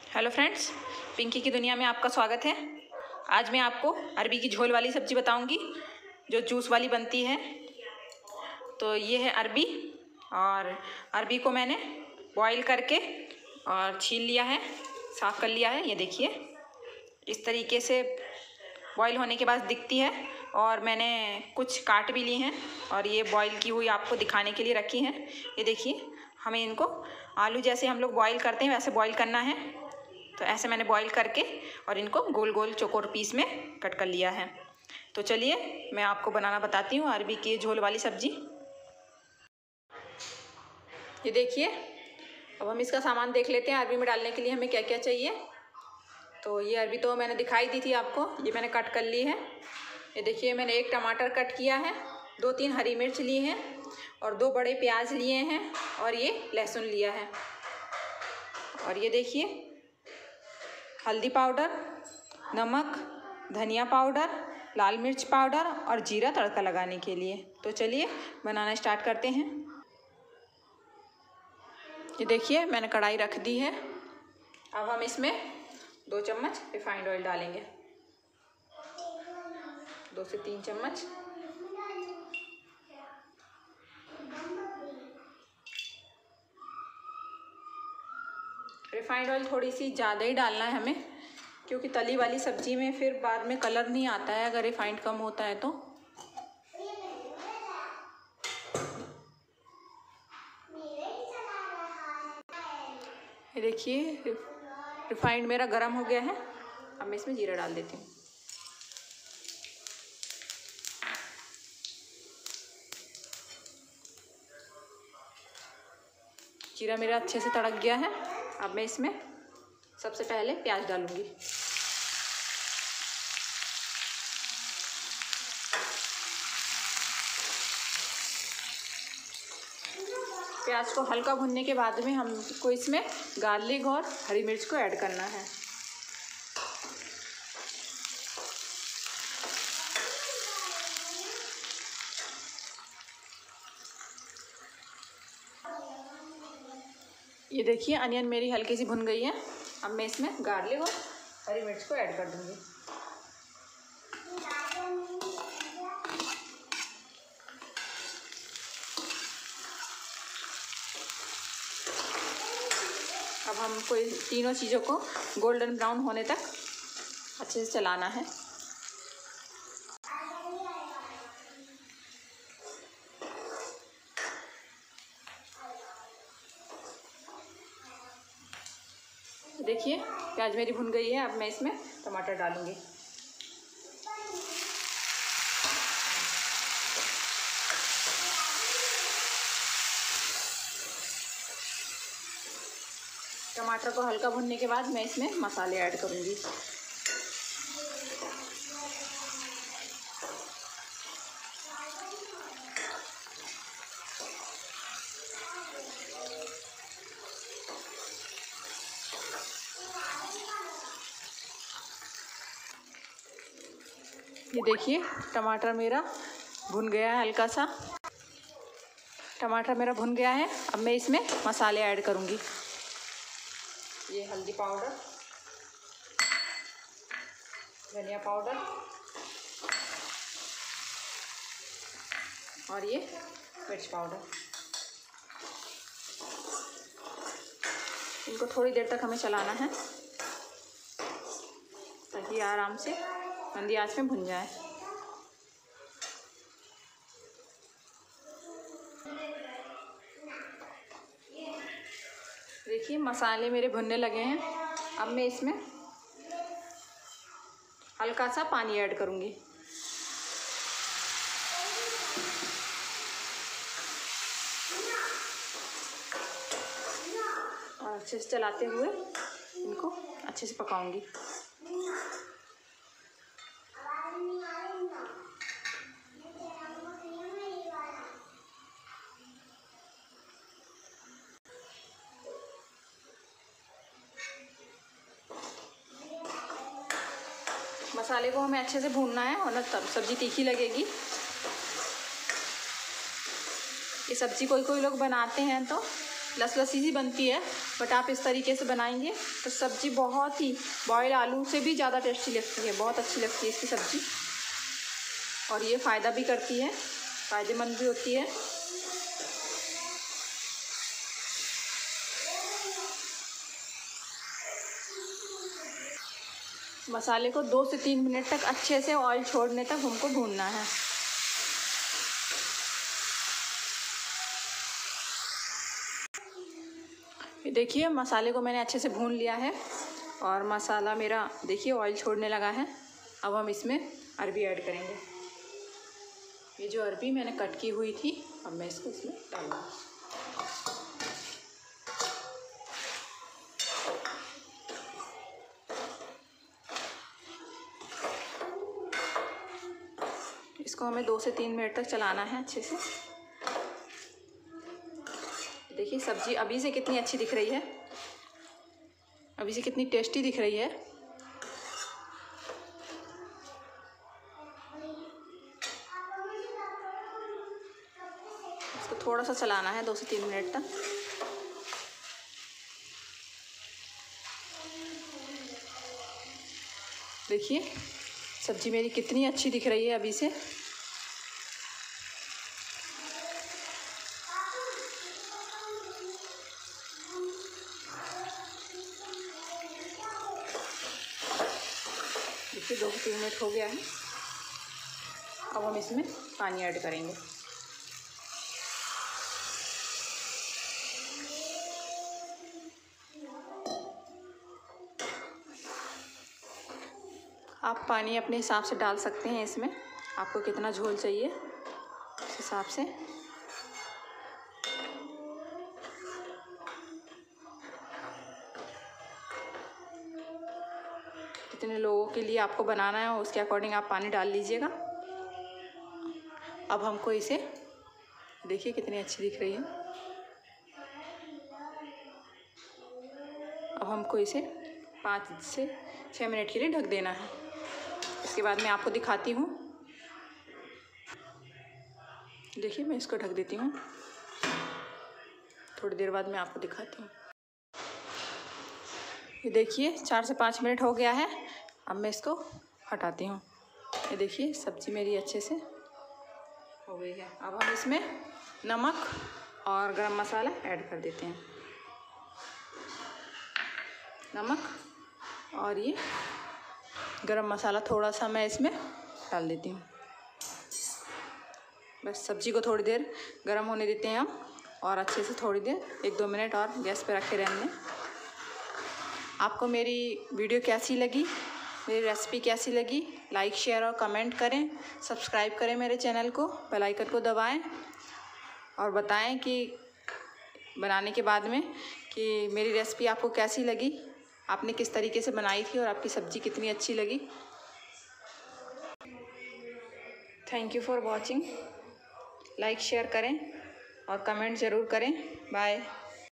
Hello friends, Pinky की दुनिया में आपका स्वागत है। आज मैं आपको अरबी की झोल वाली सब्ज़ी बताऊंगी जो जूस वाली बनती है। तो ये है अरबी, और अरबी को मैंने बॉईल करके और छील लिया है, साफ़ कर लिया है। ये देखिए, इस तरीके से बॉईल होने के बाद दिखती है। और मैंने कुछ काट भी ली हैं और ये बॉईल की हुई आपको दिखाने के लिए रखी हैं। ये देखिए, हमें इनको आलू जैसे हम लोग बॉईल करते हैं वैसे बॉईल करना है। तो ऐसे मैंने बॉईल करके और इनको गोल गोल चौकोर पीस में कट कर लिया है। तो चलिए मैं आपको बनाना बताती हूँ अरबी की झोल वाली सब्ज़ी। ये देखिए, अब हम इसका सामान देख लेते हैं। अरबी में डालने के लिए हमें क्या क्या चाहिए। तो ये अरबी तो मैंने दिखाई दी थी आपको, ये मैंने कट कर ली है। ये देखिए, मैंने एक टमाटर कट किया है, 2-3 हरी मिर्च ली हैं और 2 बड़े प्याज लिए हैं और ये लहसुन लिया है। और ये देखिए, हल्दी पाउडर, नमक, धनिया पाउडर, लाल मिर्च पाउडर और जीरा तड़का लगाने के लिए। तो चलिए बनाना स्टार्ट करते हैं। ये देखिए, मैंने कढ़ाई रख दी है। अब हम इसमें 2 चम्मच रिफाइंड ऑयल डालेंगे, 2 से 3 चम्मच। रिफाइंड ऑयल थोड़ी सी ज़्यादा ही डालना है हमें, क्योंकि तली वाली सब्ज़ी में फिर बाद में कलर नहीं आता है अगर रिफाइंड कम होता है तो। ये देखिए, रिफाइंड मेरा गरम हो गया है। अब मैं इसमें जीरा डाल देती हूँ। जीरा मेरा अच्छे से तड़क गया है। अब मैं इसमें सबसे पहले प्याज डालूंगी। प्याज को हल्का भुनने के बाद में हमको इसमें गार्लिक और हरी मिर्च को ऐड करना है। ये देखिए, अनियन मेरी हल्की सी भुन गई है। अब मैं इसमें गार्लिक और हरी मिर्च को ऐड कर दूंगी। अब हमको इन तीनों चीज़ों को गोल्डन ब्राउन होने तक अच्छे से चलाना है। देखिए, प्याज मेरी भुन गई है। अब मैं इसमें टमाटर डालूंगी। टमाटर को हल्का भुनने के बाद मैं इसमें मसाले ऐड करूंगी। ये देखिए, टमाटर मेरा भुन गया है हल्का सा। टमाटर मेरा भुन गया है। अब मैं इसमें मसाले ऐड करूंगी। ये हल्दी पाउडर, धनिया पाउडर और ये मिर्च पाउडर। इनको थोड़ी देर तक हमें चलाना है ताकि आराम से मंदी आंच में भुन जाए। देखिए, मसाले मेरे भुनने लगे हैं। अब मैं इसमें हल्का सा पानी ऐड करूंगी। और अच्छे से चलाते हुए इनको अच्छे से पकाऊंगी। मसाले को हमें अच्छे से भूनना है, वरना तब सब्ज़ी तीखी लगेगी। ये सब्ज़ी कोई कोई लोग बनाते हैं तो लसी सी बनती है, बट आप इस तरीके से बनाएंगे तो सब्ज़ी बहुत ही बॉयल आलू से भी ज़्यादा टेस्टी लगती है, बहुत अच्छी लगती है इसकी सब्ज़ी। और ये फ़ायदा भी करती है, फ़ायदेमंद भी होती है। मसाले को 2 से 3 मिनट तक अच्छे से ऑयल छोड़ने तक हमको भूनना है। देखिए मसाले को मैंने अच्छे से भून लिया है और मसाला मेरा देखिए ऑयल छोड़ने लगा है। अब हम इसमें अरबी ऐड करेंगे। ये जो अरबी मैंने कट की हुई थी, अब मैं इसको इसमें डालूँगा। इसको हमें 2 से 3 मिनट तक चलाना है अच्छे से। देखिए सब्ज़ी अभी से कितनी अच्छी दिख रही है, अभी से कितनी टेस्टी दिख रही है। इसको थोड़ा सा चलाना है 2 से 3 मिनट तक। देखिए सब्ज़ी मेरी कितनी अच्छी दिख रही है अभी से। देखिए 2 से 3 मिनट हो गया है। अब हम इसमें पानी ऐड करेंगे। आप पानी अपने हिसाब से डाल सकते हैं इसमें, आपको कितना झोल चाहिए उस हिसाब से। कितने लोगों के लिए आपको बनाना है उसके अकॉर्डिंग आप पानी डाल लीजिएगा। अब हमको इसे देखिए कितनी अच्छी दिख रही है। अब हमको इसे 5 से 6 मिनट के लिए ढक देना है। इसके बाद मैं आपको दिखाती हूँ। देखिए मैं इसको ढक देती हूँ, थोड़ी देर बाद मैं आपको दिखाती हूँ। ये देखिए 4 से 5 मिनट हो गया है। अब मैं इसको हटाती हूँ। ये देखिए सब्ज़ी मेरी अच्छे से हो गई है। अब हम इसमें नमक और गरम मसाला ऐड कर देते हैं। नमक और ये गरम मसाला थोड़ा सा मैं इसमें डाल देती हूँ। बस सब्ज़ी को थोड़ी देर गरम होने देते हैं हम, और अच्छे से थोड़ी देर 1-2 मिनट और गैस पे रखे रहने दें। आपको मेरी वीडियो कैसी लगी, मेरी रेसिपी कैसी लगी, लाइक शेयर और कमेंट करें। सब्सक्राइब करें मेरे चैनल को, बेल आइकन को दबाएं और बताएं कि बनाने के बाद में कि मेरी रेसिपी आपको कैसी लगी, आपने किस तरीके से बनाई थी और आपकी सब्ज़ी कितनी अच्छी लगी। Thank you for watching. Like share करें और कमेंट ज़रूर करें। बाय।